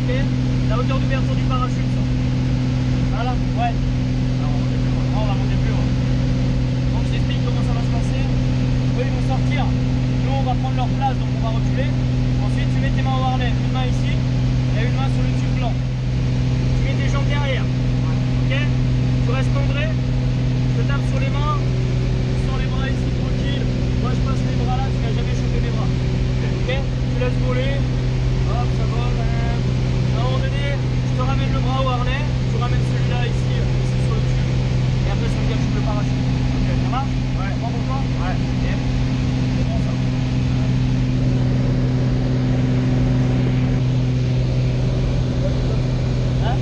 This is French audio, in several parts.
ok? La hauteur d'ouverture du parachute, ça. Voilà, ouais. Alors, on va monter plus haut. On va monter plus haut. Donc je t'explique comment ça va se passer. Eux ils vont sortir. Nous on va prendre leur place, donc on va reculer. Ensuite tu mets tes mains au harnais, une main ici et une main sur le tube blanc. Tu mets tes jambes derrière. Ok? Tu restes cambré. Je te tape sur les mains. Tu sors les bras ici tranquille. Moi je passe les bras là, tu n'as jamais chopé mes bras. Ok? Tu laisses voler. Hop, ça vole. À un moment donné, je te ramène le bras au harnais. Tu ramènes celui-là ici, ici sur le tube. Et après sur lequel tu le parachute. Ok, ça marche? Ouais. Bon pour toi? Ouais. Okay. C'est bon ça. Hein?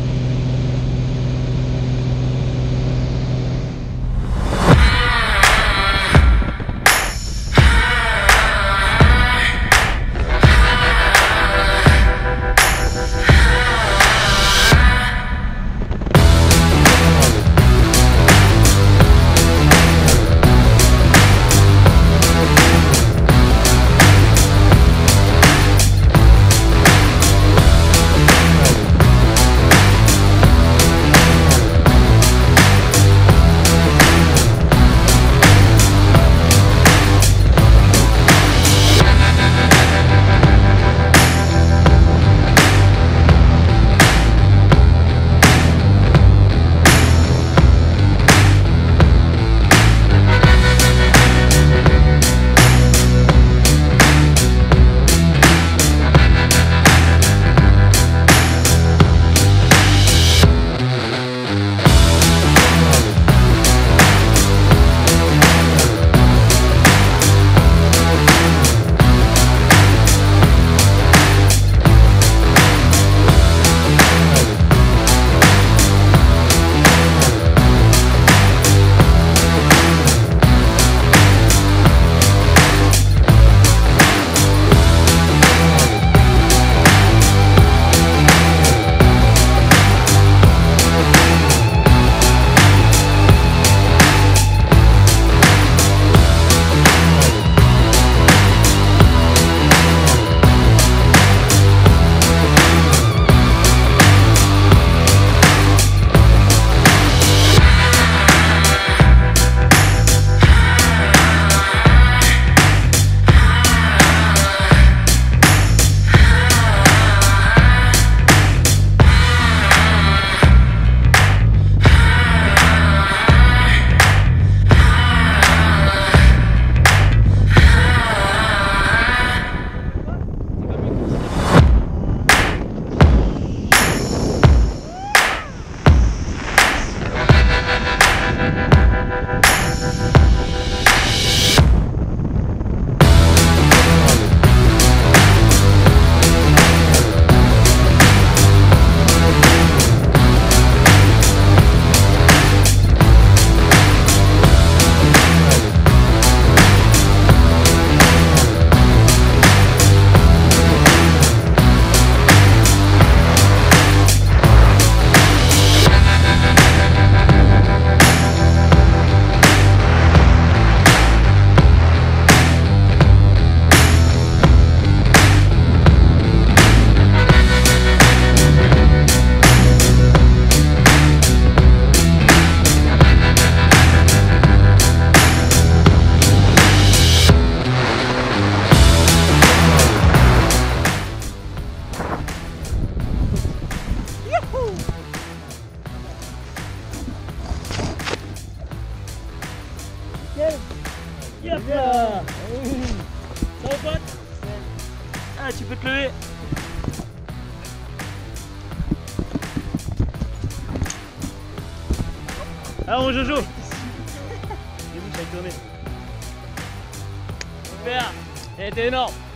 Yep là. Ça va pote? Ah, tu peux te lever. Alors mon Jojo. J'ai vu que ça a tourné. Super. Elle était énorme.